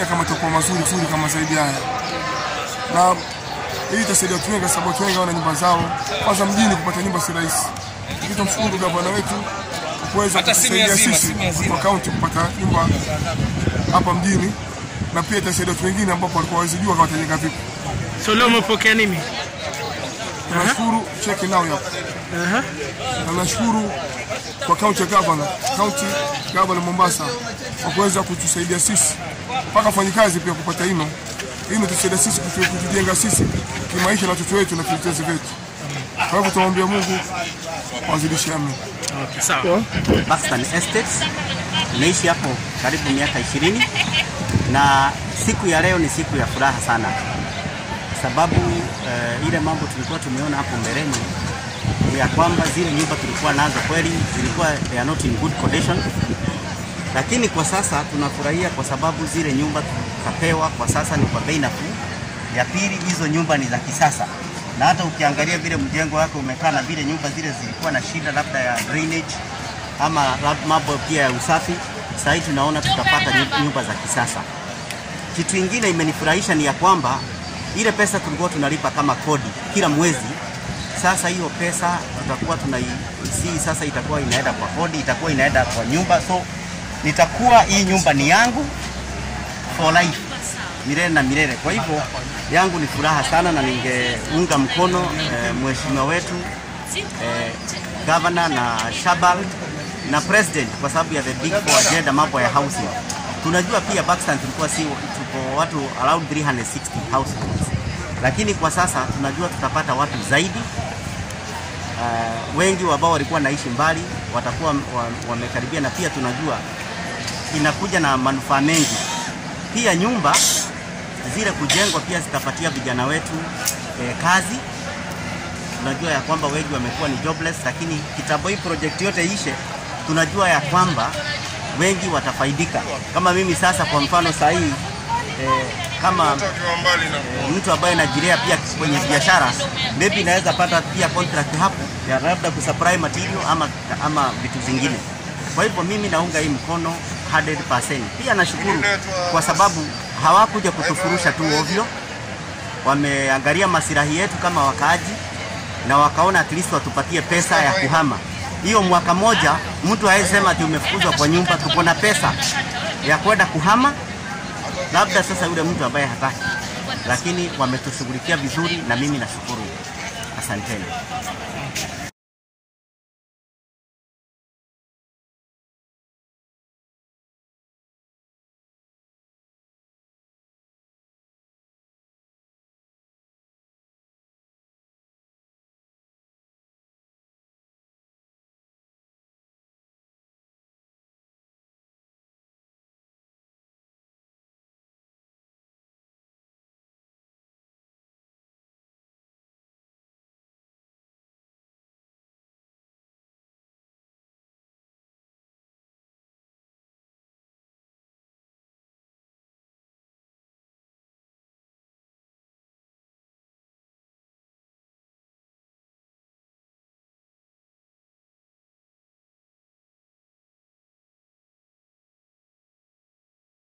pia kama itakuwa mazuri kama zaidi haya. Na hii itasaidia watu wengi kwa sababu watu wengi wana nyumba zao. Kwanza mjini kupata nyumba si rahisi. Tutamshukuru gavana wetu kuweza kusaidia sisi kwa kaunti kupata nyumba hapa mjini, na pia itasaidia watu wengine ambao walikuwa hawajijua kama watajenga vipi. So leo umepokea nini? Tunashukuru cheki nao hapo. Na nashukuru kwa county governor Mombasa kwa kuweza kutusaidia sisi mpaka wafanyikazi pia kupata hino tusaidia sisi kujenga sisi kimaisha na watoto wetu na vizazi vyetu. Kwa hivyo tuombe Mungu awazidishie amani. Okay, sawa. Buxton Estates naishi hapo karibu miaka 20 na siku ya leo ni siku ya furaha sana. Sababu ile mambo tulikuwa tumeona hapo mbeleni ya kwamba zile nyumba tulikuwa nazo kweli zilikuwa they are not in good condition, lakini kwa sasa tunafurahia kwa sababu zile nyumba tutapewa kwa sasa ni kwa bei nafuu. Ya pili, hizo nyumba ni za kisasa, na hata ukiangalia vile mjengo wake umekaa na vile nyumba zile zilikuwa na shida labda ya drainage ama mambo pia ya usafi, sasa hivi tunaona tutapata nyumba za kisasa. Kitu kingine imenifurahisha ni ya kwamba ile pesa tulikuwa tunalipa kama kodi kila mwezi, sasa hiyo pesa tutakuwa sasa itakuwa inaenda kwa kodi, itakuwa inaenda kwa nyumba, so nitakuwa hii nyumba ni yangu for life, milele na milele. Kwa hivyo yangu ni furaha sana, na ningeunga mkono mheshimiwa wetu governor na Shabal na president kwa sababu ya the big four agenda mambo ya housing. Tunajua pia Buxton tulikuwa tuko watu around 360 households, lakini kwa sasa tunajua tutapata watu zaidi. Wengi ambao walikuwa naishi mbali watakuwa wamekaribia, na pia tunajua inakuja na manufaa mengi. Pia nyumba zile kujengwa pia zitapatia vijana wetu kazi. Tunajua ya kwamba wengi wamekuwa ni jobless, lakini kitambo hii project yote ishe, tunajua ya kwamba wengi watafaidika. Kama mimi sasa kwa mfano saa hii kama mtu ambaye anajirea pia kwenye biashara, maybe naweza pata pia contract hapo ya labda kusupply material ama vitu zingine. Kwa hivyo mimi naunga hii mkono 100%. Pia nashukuru kwa sababu hawakuja kutufurusha tu ovyo, wameangalia maslahi yetu kama wakaaji na wakaona at least watupatie pesa ya kuhama. Hiyo mwaka moja mtu haisema ati umefukuzwa kwa nyumba, tuko na pesa ya kwenda kuhama. Labda sasa yule mtu ambaye hataki, lakini wametushughulikia vizuri na mimi nashukuru. Asanteni.